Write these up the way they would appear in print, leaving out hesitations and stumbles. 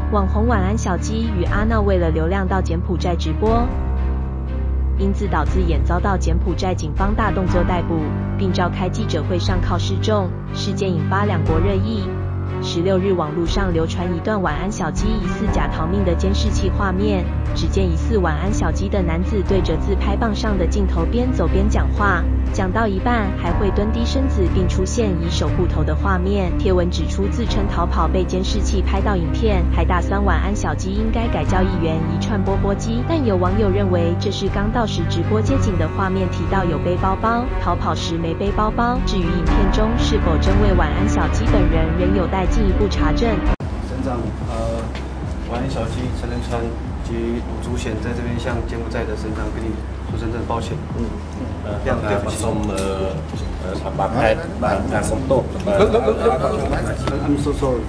网红晚安小鸡与阿闹为了流量到柬埔寨直播，因自导自演遭到柬埔寨警方大动作逮捕，并召开记者会上铐示众，事件引发两国热议。16日，网络上流传一段晚安小鸡疑似假逃命的监视器画面，只见疑似晚安小鸡的男子对着自拍棒上的镜头边走边讲话，讲到一半还会蹲低身子，并出现以手护头的画面。贴文指出，自称逃跑被监视器拍到影片，还打算晚安小鸡应该改叫议员一串波波鸡。但有网友认为这是刚到时直播街景的画面，提到有背包包，逃跑时没背包包。至于影片中是否真为晚安小鸡本人，仍有待进一步查证。 省长，晚安小鸡陈仁川及吴祖显在这边向柬埔寨的省长跟你说声真的抱歉。非常对不起。I'm so sorry.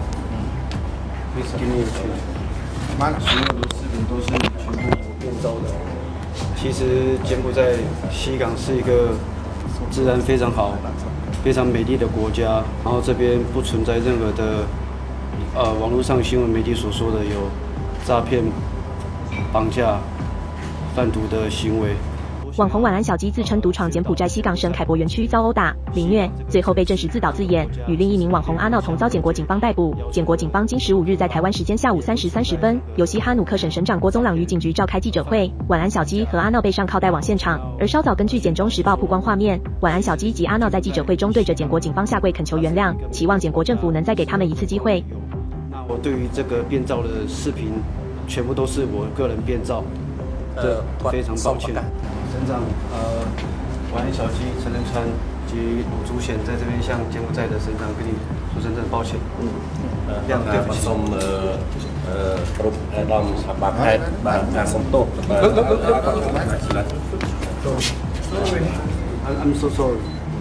Please give me a chance. 所有的视频都是全部变造的。其实柬埔寨西港是一个自然非常好、非常美丽的国家，然后这边不存在任何的网络上新闻媒体所说的有诈骗、绑架、贩毒的行为。 网红晚安小鸡自称独闯柬埔寨西港省凯博园区遭殴打、凌虐，最后被证实自导自演，与另一名网红阿闹同遭柬国警方逮捕。柬国警方今15日在台湾时间下午3时30分，由西哈努克省省长郭宗朗于警局召开记者会，晚安小鸡和阿闹被上铐带往现场。而稍早根据柬中时报曝光画面，晚安小鸡及阿闹在记者会中对着柬国警方下跪恳求原谅，期望柬国政府能再给他们一次机会。 那我对于这个变造的视频，全部都是我个人变造，非常抱歉。省长，晚安小鸡陈仁川及吴祖显在这边向柬埔寨的省长跟你说声真的抱歉。非常对不起。I'm so sorry.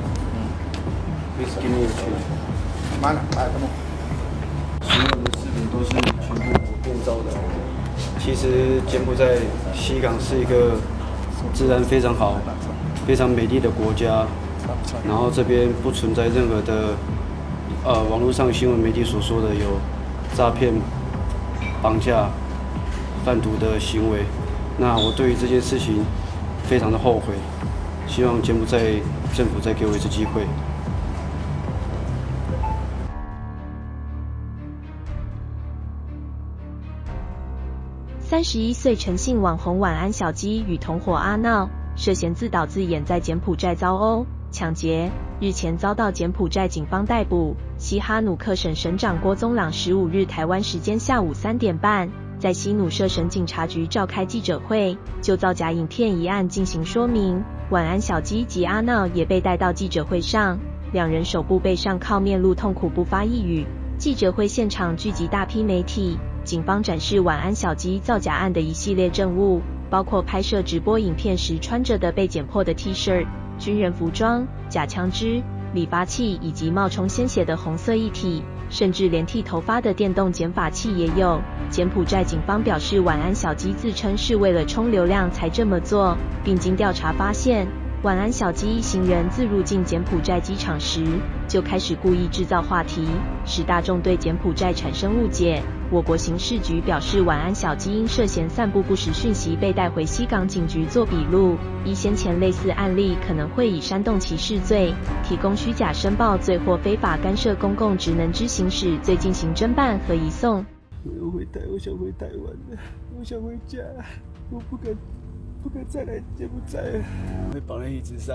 Please give me a chance. 所有的视频都是全部变造的。其实柬埔寨西港是一个自然非常好、非常美丽的国家，然后这边不存在任何的网络上新闻媒体所说的有诈骗、绑架、贩毒的行为。那我对于这件事情非常的后悔，希望柬埔寨政府再给我一次机会。 31岁陈姓网红晚安小鸡与同伙阿闹涉嫌自导自演在柬埔寨遭殴、抢劫，日前遭到柬埔寨警方逮捕。西哈努克省省长郭宗朗15日台湾时间下午3点半，在西努设省警察局召开记者会，就造假影片一案进行说明。晚安小鸡及阿闹也被带到记者会上，两人手部被上铐，面露痛苦，不发一语。记者会现场聚集大批媒体，警方展示晚安小鸡造假案的一系列证物，包括拍摄直播影片时穿着的被剪破的 T 恤、军人服装、假枪支、理发器以及冒充鲜血的红色液体，甚至连剃头发的电动剪发器也有。柬埔寨警方表示，晚安小鸡自称是为了冲流量才这么做，并经调查发现，晚安小鸡一行人自入境柬埔寨机场时，就开始故意制造话题，使大众对柬埔寨产生误解。我国刑事局表示，晚安小鸡因涉嫌散布不实讯息被带回西港警局做笔录，依先前类似案例，可能会以煽动歧视罪、提供虚假申报罪或非法干涉公共职能之行使罪进行侦办和移送。 我想回台湾了，我想回家，我不敢再来柬埔寨了。被绑在椅子上，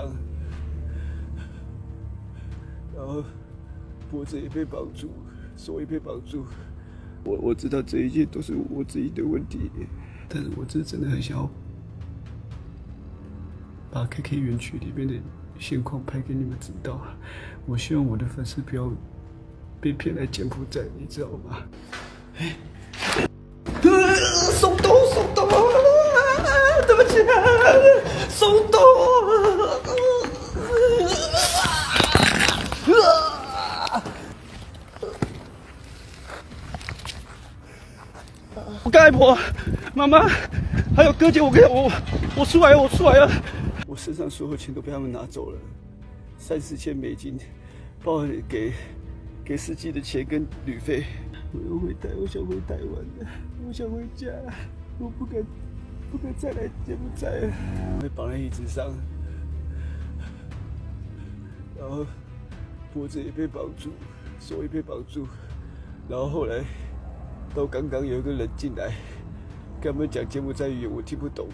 然后脖子也被绑住，手也被绑住。我知道这一切都是我自己的问题，但是我真的很想要把 KK 园区里面的现况拍给你们知道。我希望我的粉丝不要被骗来柬埔寨，你知道吗？松动，对不起，松动。我干婆、妈妈还有哥姐，我出来了，我身上所有钱都被他们拿走了，30千美金，包含给司机的钱跟旅费。 我想回台湾了，我想回家，我不敢再来柬埔寨了。被绑在椅子上，然后脖子也被绑住，手也被绑住，然后后来到刚刚有一个人进来，跟他们讲柬埔寨语言，我听不懂。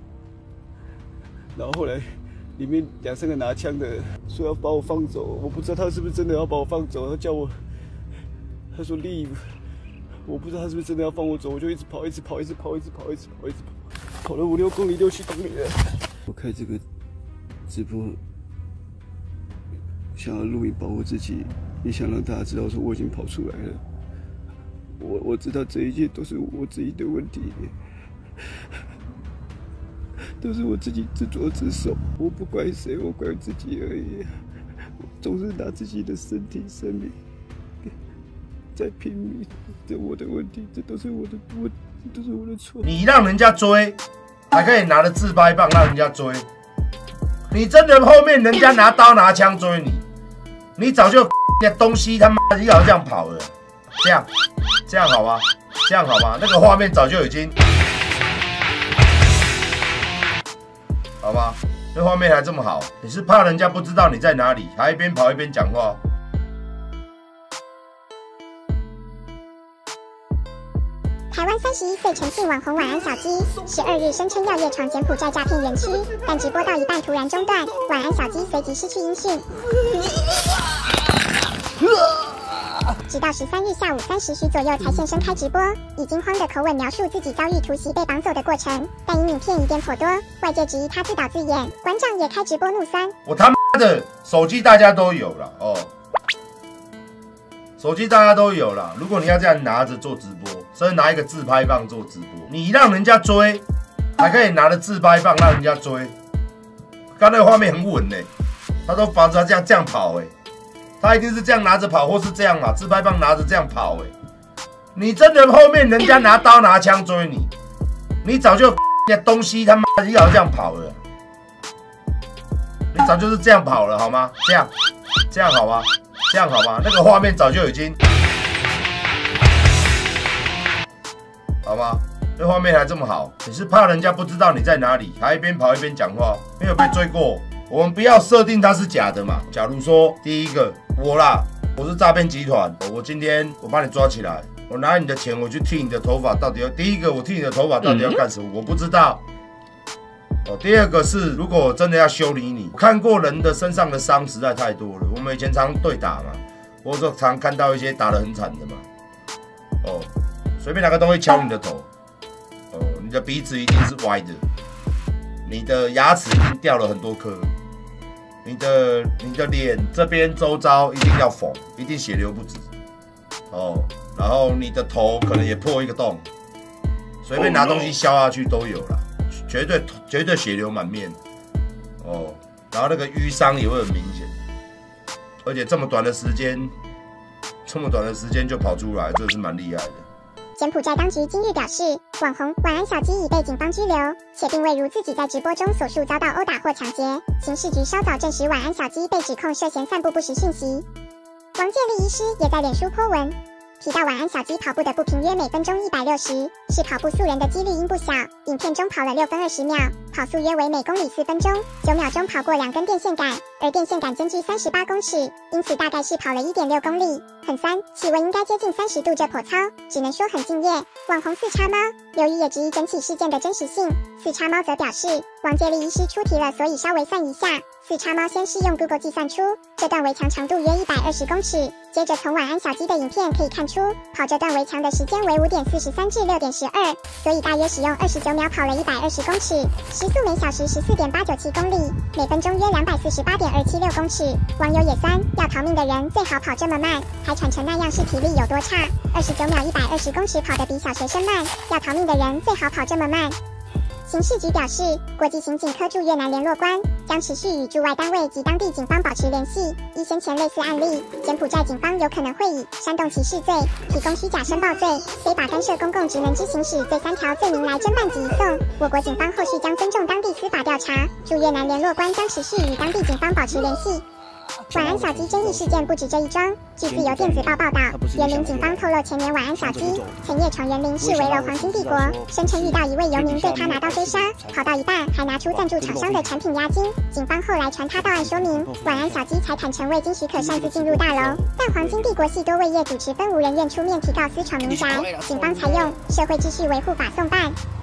然后后来里面2、3个拿枪的说要把我放走，我不知道他是不是真的要把我放走，他叫我，他说 leave， 我不知道他是不是真的要放我走，我就一直跑，跑了5、6公里、6、7公里了。我开这个直播，想要录影保护自己，也想让大家知道说我已经跑出来了。我知道这一切都是我自己的问题，都是我自己自作自受。我不怪谁，我怪自己而已。我总是拿自己的身体、生命在拼命，这我的问题，这都是我的错。 你让人家追，还可以拿着自拍棒让人家追。你真的后面人家拿刀拿枪追你，你早就那东西他妈的要这样跑了。这样好吗？这样好吗？那个画面早就已经，好吧？那画面还这么好，你是怕人家不知道你在哪里，还一边跑一边讲话？ 台湾31岁陈姓网红晚安小鸡，12日声称要夜闯柬埔寨诈骗园区，但直播到一半突然中断，晚安小鸡随即失去音讯。直到13日下午3时许左右才现身开直播，以惊慌的口吻描述自己遭遇突袭被绑走的过程，但因影片疑点颇多，外界质疑他自导自演。馆长也开直播怒酸： 我他妈的手机大家都有了哦，手机大家都有了。如果你要这样拿着做直播，甚至拿一个自拍棒做直播，你让人家追，还可以拿着自拍棒让人家追。刚那个画面很稳嘞，他都防止他这样跑哎。他一定是这样拿着跑，或是这样嘛，自拍棒拿着这样跑你真的后面人家拿刀拿枪追你，你早就那东西他妈的要这样跑了，你早就是这样跑了好吗？这样好吗？这样好吗？那个画面早就已经，好吗？那画面还这么好，你是怕人家不知道你在哪里，还一边跑一边讲话，没有被追过。我们不要设定它是假的嘛。假如说第一个我是诈骗集团，我今天我把你抓起来，我拿你的钱，我去剃你的头发，到底要第一个我剃你的头发到底要干什么？我不知道。第二个是如果我真的要修理你，看过人的身上的伤实在太多了。我们以前常对打嘛，或者说常看到一些打得很惨的嘛。随便拿个东西敲你的头，你的鼻子一定是歪的，你的牙齿已经掉了很多颗。你的脸这边周遭一定要缝，一定血流不止然后你的头可能也破一个洞，随便拿东西削下去都有啦，绝对血流满面然后那个淤伤也会很明显，而且这么短的时间就跑出来，这是蛮厉害的。 柬埔寨当局今日表示，网红晚安小鸡已被警方拘留，且并未如自己在直播中所述遭到殴打或抢劫。刑事局稍早证实，晚安小鸡被指控涉嫌散布不实讯息。王建立医师也在脸书po文，提到晚安小鸡跑步的步频约每分钟160，是跑步素人的几率应不小。影片中跑了6分20秒，跑速约为每公里4分钟，9秒钟跑过2根电线杆，而电线杆间距38公尺，因此大概是跑了1.6公里。很酸，气温应该接近30度，这颇操，只能说很敬业。网红4叉猫刘瑜也质疑整起事件的真实性，4叉猫则表示，王建立医师出题了，所以稍微算一下。4叉猫先是用 Google 计算出这段围墙长度约120公尺，接着从晚安小鸡的影片可以看出，跑这段围墙的时间为5.43至6.12，所以大约使用29秒跑了120公尺，时速每小时14.897公里，每分钟约248.276公尺。网友也酸，要逃命的人最好跑这么慢，还喘成那样是体力有多差？29秒120公尺跑得比小学生慢，要逃命的人最好跑这么慢。刑事局表示，国际刑警科驻越南联络官将持续与驻外单位及当地警方保持联系。依先前类似案例，柬埔寨警方有可能会以煽动歧视罪、提供虚假申报罪、非法干涉公共职能之行使这3条罪名来侦办及移送。我国警方后续将尊重当地司法调查。驻越南联络官将持续与当地警方保持联系。 晚安小鸡争议事件不止这一桩。据自由电子报报道，园林警方透露，前年晚安小鸡前夜闯园林市围楼黄金帝国，声称遇到一位游民对他拿刀追杀，跑到一半还拿出赞助厂商的产品押金。警方后来传他到案说明，晚安小鸡才坦诚未经许可擅自进入大楼，但黄金帝国系多位业主持分无人愿出面提告私闯民宅，警方采用社会秩序维护法送办。